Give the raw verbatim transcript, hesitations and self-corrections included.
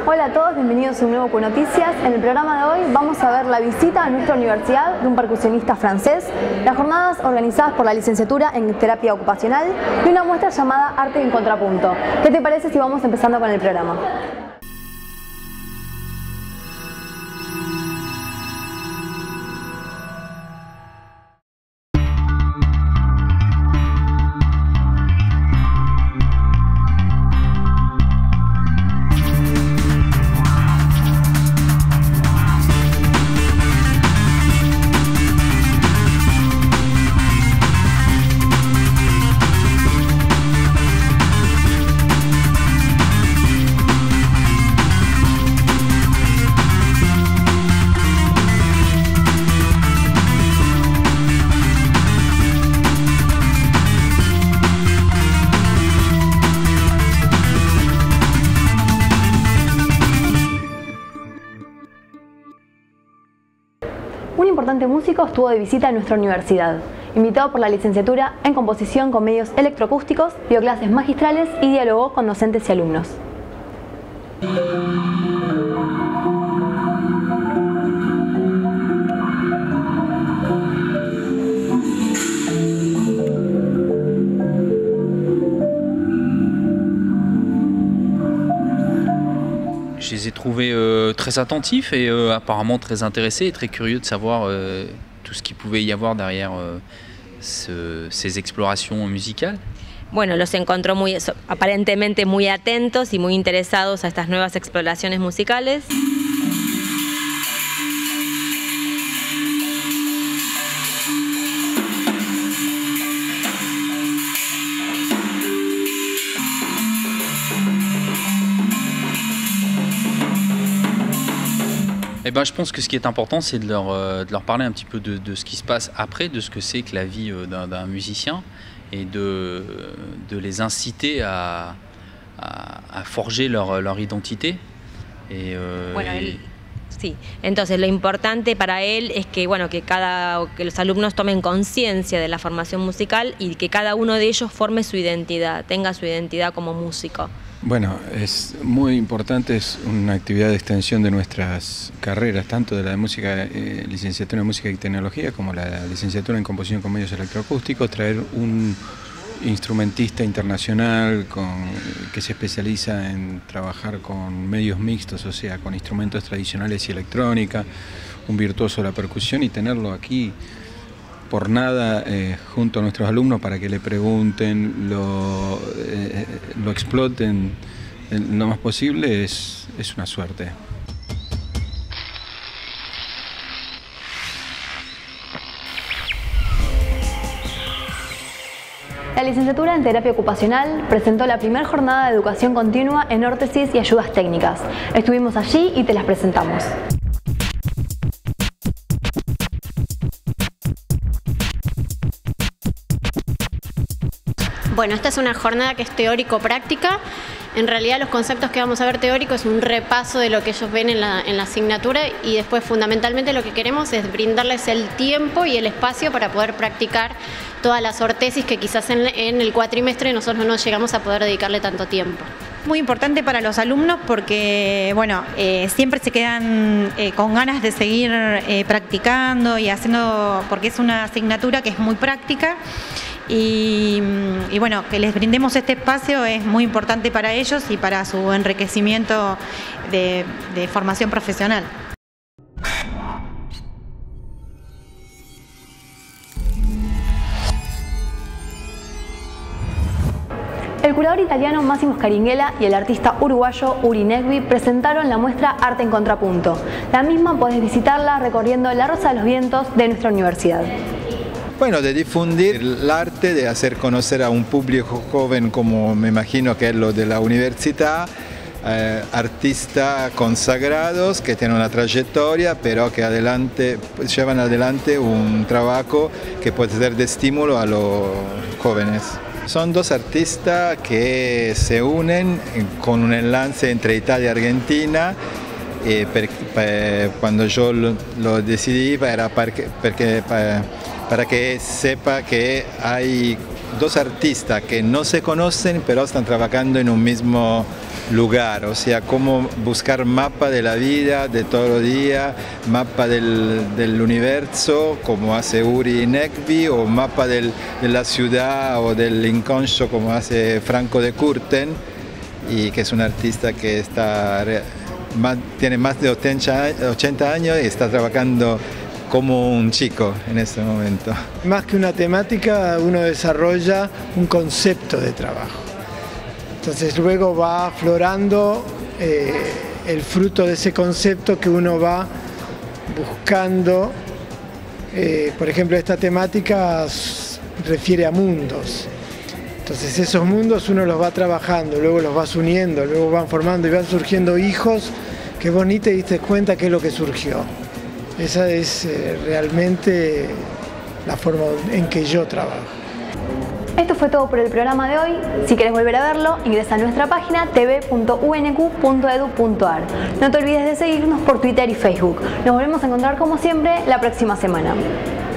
Hola a todos, bienvenidos a un nuevo Q-Noticias. En el programa de hoy vamos a ver la visita a nuestra universidad de un percusionista francés, las jornadas organizadas por la licenciatura en terapia ocupacional y una muestra llamada Arte en Contrapunto. ¿Qué te parece si vamos empezando con el programa? Un importante músico estuvo de visita en nuestra universidad, invitado por la licenciatura en composición con medios electroacústicos, dio clases magistrales y dialogó con docentes y alumnos. Je les ai trouvés euh, très attentifs et euh, apparemment très intéressés et très curieux de savoir euh, tout ce qu'il pouvait y avoir derrière euh, ce, ces explorations musicales. Bueno, los encontró muy, aparentemente muy atentos y muy interesados a estas nuevas exploraciones musicales. Eh ben, je pense que ce qui est important, c'est de leur, euh, de leur parler un petit peu de, de ce qui se passe après, de ce que c'est que la vie euh, d'un, d'un musicien et de, de les inciter à, à, à forger leur, leur identité. Et, euh, bueno, et... él, sí, entonces lo importante para él es que, bueno, que, cada, que los alumnos tomen conciencia de la formación musical y que cada uno de ellos forme su identidad, tenga su identidad como músico. Bueno, es muy importante, es una actividad de extensión de nuestras carreras, tanto de la de música, eh, licenciatura en música y tecnología, como la licenciatura en composición con medios electroacústicos, traer un instrumentista internacional con, que se especializa en trabajar con medios mixtos, o sea, con instrumentos tradicionales y electrónica, un virtuoso de la percusión, y tenerlo aquí por nada eh, junto a nuestros alumnos para que le pregunten, lo, eh, lo exploten lo más posible, es, es una suerte. La licenciatura en terapia ocupacional presentó la primera jornada de educación continua en órtesis y ayudas técnicas. Estuvimos allí y te las presentamos. Bueno, esta es una jornada que es teórico-práctica. En realidad los conceptos que vamos a ver teóricos es un repaso de lo que ellos ven en la, en la asignatura, y después fundamentalmente lo que queremos es brindarles el tiempo y el espacio para poder practicar todas las ortesis que quizás en, en el cuatrimestre nosotros no llegamos a poder dedicarle tanto tiempo. Muy importante para los alumnos porque, bueno, eh, siempre se quedan eh, con ganas de seguir eh, practicando y haciendo, porque es una asignatura que es muy práctica. Y, y bueno, que les brindemos este espacio es muy importante para ellos y para su enriquecimiento de, de formación profesional. El curador italiano Massimo Scaringhella y el artista uruguayo Uri Negri presentaron la muestra Arte en Contrapunto. La misma podés visitarla recorriendo la Rosa de los Vientos de nuestra universidad. Bueno, de difundir el arte, de hacer conocer a un público joven como me imagino que es lo de la universidad, eh, artistas consagrados que tienen una trayectoria pero que adelante, pues, llevan adelante un trabajo que puede ser de estímulo a los jóvenes. Son dos artistas que se unen con un enlace entre Italia y Argentina. E per, per, quando io lo, lo decidí era perché, perché, per, para que sepa que hay dos artistas que no se conocen pero están trabajando en un mismo lugar, o sea, cómo buscar mapa de la vida de todo el día, mapa del, del universo, como hace Uri Negvi, o mapa del, de la ciudad o del inconscio, como hace Franco de Curten, y que es un artista que está, más, tiene más de ochenta años y está trabajando como un chico en este momento. Más que una temática, uno desarrolla un concepto de trabajo. Entonces luego va aflorando eh, el fruto de ese concepto que uno va buscando. Eh, por ejemplo, esta temática refiere a mundos. Entonces esos mundos uno los va trabajando, luego los vas uniendo, luego van formando y van surgiendo hijos que vos ni te diste cuenta qué es lo que surgió. Esa es eh, realmente la forma en que yo trabajo. Esto fue todo por el programa de hoy. Si quieres volver a verlo, ingresa a nuestra página t v punto u n q punto e d u punto a r. No te olvides de seguirnos por Twitter y Facebook. Nos volvemos a encontrar como siempre la próxima semana.